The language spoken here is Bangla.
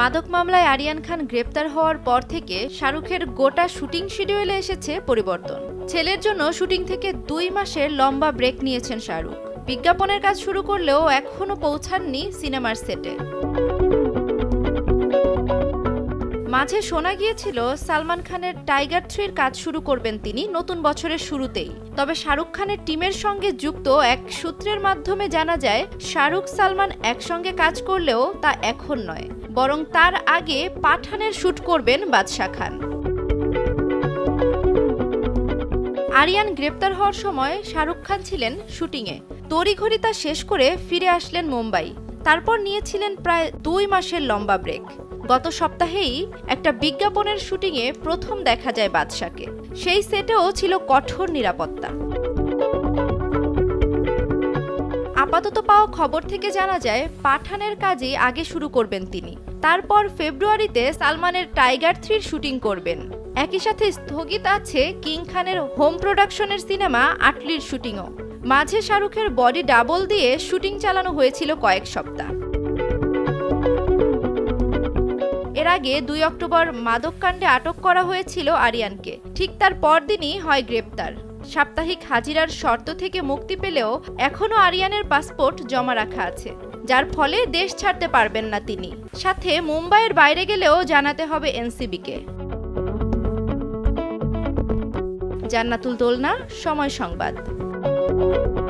মাদক মামলায় আরিয়ান খান গ্রেপ্তার হওয়ার পর থেকে শাহরুখের গোটা শুটিং শিডিউলে এসেছে পরিবর্তন। ছেলের জন্য শুটিং থেকে 2 মাসের লম্বা ব্রেক নিয়েছেন শাহরুখ। বিজ্ঞাপনের কাজ শুরু করলেও এখনও পৌঁছাননি সিনেমার সেটে। মাঝে শোনা গিয়েছিল সালমান খানের টাইগার 3-র কাজ শুরু করবেন তিনি নতুন বছরের শুরুতেই। তবে শাহরুখ খানের টিমের সঙ্গে যুক্ত এক সূত্রের মাধ্যমে জানা যায়, শাহরুখ সালমান একসঙ্গে কাজ করলেও তা এখন নয়, বরং তার আগে পাঠানের শুট করবেন বাদশা খান। আরিয়ান গ্রেপ্তার হওয়ার সময় শাহরুখ খান ছিলেন শুটিংয়ে। তড়িঘড়ি তা শেষ করে ফিরে আসলেন মুম্বাই। তারপর নিয়েছিলেন প্রায় 2 মাসের লম্বা ব্রেক। গত সপ্তাহেই একটা বিজ্ঞাপনের শুটিংয়ে প্রথম দেখা যায় বাদশাকে। সেই সেটেও ছিল কঠোর নিরাপত্তা। আপাতত পাওয়া খবর থেকে জানা যায়, পাঠানের কাজই আগে শুরু করবেন তিনি। তারপর ফেব্রুয়ারিতে সালমানের টাইগার 3-র শুটিং করবেন। একই সাথে স্থগিত আছে কিং খানের হোম প্রোডাকশনের সিনেমা আটলির শুটিংও। মাঝে শাহরুখের বডি ডাবল দিয়ে শুটিং চালানো হয়েছিল কয়েক সপ্তাহ। এর আগে 2 অক্টোবর মাদক কাণ্ডে আটক করা হয়েছিল আরিয়ানকে। ঠিক তার পরদিনই হয় গ্রেপ্তার। সাপ্তাহিক হাজিরার শর্ত থেকে মুক্তি পেলেও এখনও আরিয়ানের পাসপোর্ট জমা রাখা আছে, যার ফলে দেশ ছাড়তে পারবেন না তিনি। সাথে মুম্বাইয়ের বাইরে গেলেও জানাতে হবে এনসিবিকে। জান্নাতুল দোলনা, সময় সংবাদ।